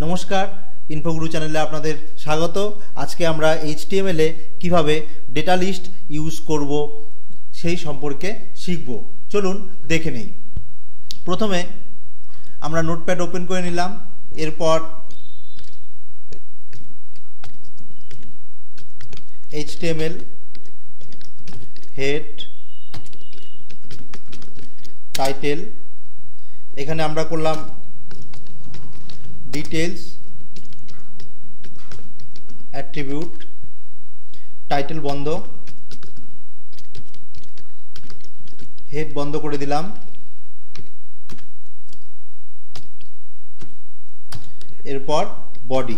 নমস্কার, ইনফোগুরু চ্যানেলে আপনাদের স্বাগত। আজকে আমরা HTML এ কিভাবে ডেটা লিস্ট ইউজ করব সেই সম্পর্কে শিখব। চলুন দেখে নেই। প্রথমে আমরা নোটপ্যাড ওপেন করে নিলাম। এরপর HTML হেড টাইটেল, এখানে আমরা করলাম ডিটেলস, অ্যাট্রিবিউট, টাইটেল বন্ধ, হেড বন্ধ করে দিলাম। এরপর বডি,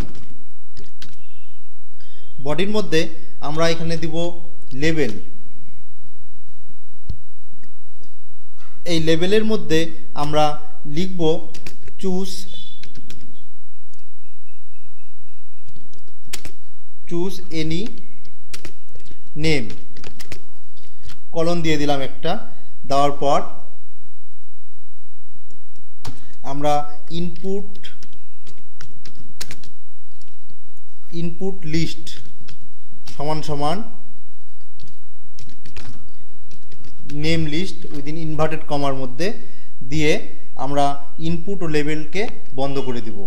বডির মধ্যে আমরা এখানে দিব লেবেল। এই লেবেলের মধ্যে আমরা লিখব চুজ এনি নেম, কলন দিয়ে দিলাম একটা। দেওয়ার পর আমরা ইনপুট লিস্ট সমান সমান নেম লিস্ট উইদিন ইনভার্টেড কমার মধ্যে দিয়ে আমরা ইনপুট ও লেবেলকে বন্ধ করে দিব।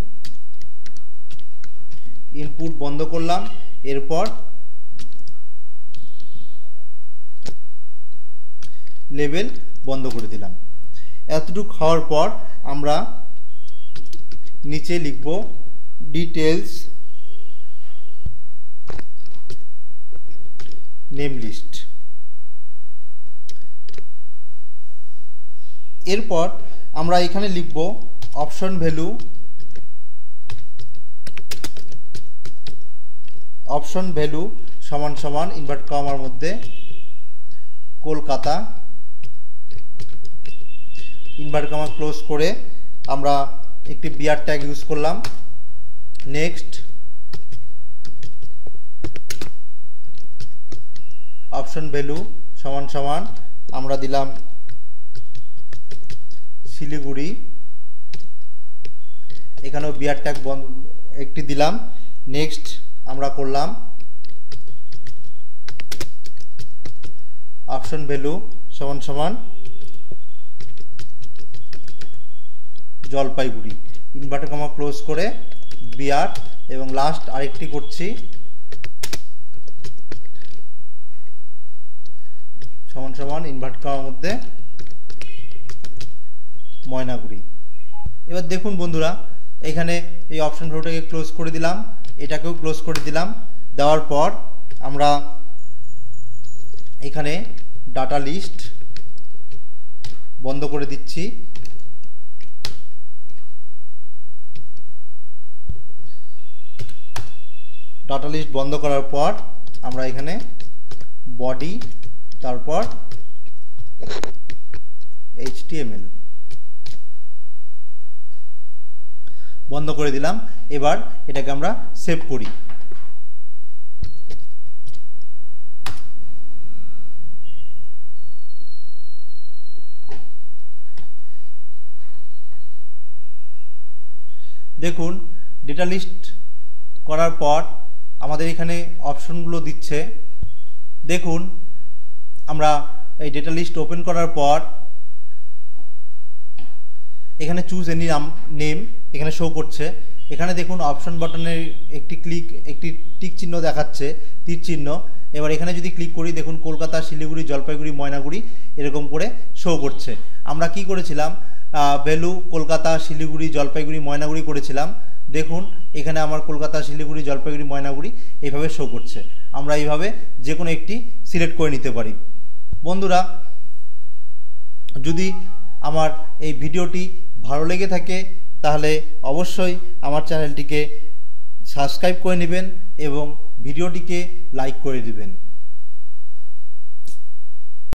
ইনপুট বন্ধ করলাম। এরপর লেবেল বন্ধ করে দিলাম। এতটুকু হওয়ার পর আমরা নিচে লিখব ডিটেলস নেম লিস্ট। এরপর আমরা এখানে লিখব অপশন ভ্যালু সমান সমান ইনভার্ট কমার মধ্যে কলকাতা, ইনভার্ট কমা ক্লোজ করে আমরা একটি বিআর ট্যাগ ইউজ করলাম। নেক্সট, অপশন ভ্যালু সমান সমান আমরা দিলাম শিলিগুড়ি, এখানেও বিআর ট্যাগ একটি দিলাম। নেক্সট আমরা করলাম অপশন ভ্যালু সমান সমান জলপাইগুড়ি, ইনভার্টার কমা ক্লোজ করে বিআর, এবং লাস্ট আরেকটি করছি সমান সমান ইনভার্ট কমার মধ্যে ময়নাগুড়ি। এবার দেখুন বন্ধুরা, এখানে এই অপশন ভ্যালুটাকে ক্লোজ করে দিলাম, এটাকেও ক্লোজ করে দিলাম। দেওয়ার পর আমরা এখানে ডাটা লিস্ট বন্ধ করে দিচ্ছি। ডাটা লিস্ট বন্ধ করার পর আমরা এখানে বডি, তারপর HTML বন্ধ করে দিলাম। এবার এটাকে আমরা সেভ করি। দেখুন, ডেটা লিস্ট করার পর আমাদের এখানে অপশনগুলো দিচ্ছে। দেখুন, আমরা এই ডেটা লিস্ট ওপেন করার পর এখানে চুজ এনি নেম এখানে শো করছে। এখানে দেখুন অপশন বাটনের একটি টিক চিহ্ন দেখাচ্ছে, তীর চিহ্ন। এবার এখানে যদি ক্লিক করি, দেখুন কলকাতা, শিলিগুড়ি, জলপাইগুড়ি, ময়নাগুড়ি এরকম করে শো করছে। আমরা কি করেছিলাম, ভ্যালু কলকাতা, শিলিগুড়ি, জলপাইগুড়ি, ময়নাগুড়ি করেছিলাম। দেখুন এখানে আমার কলকাতা, শিলিগুড়ি, জলপাইগুড়ি, ময়নাগুড়ি এইভাবে শো করছে। আমরা এইভাবে যে কোনো একটি সিলেক্ট করে নিতে পারি। বন্ধুরা, যদি আমার এই ভিডিওটি ভালো লেগে থাকে তাহলে অবশ্যই আমার চ্যানেলটিকে সাবস্ক্রাইব করে নেবেন এবং ভিডিওটিকে লাইক করে দিবেন।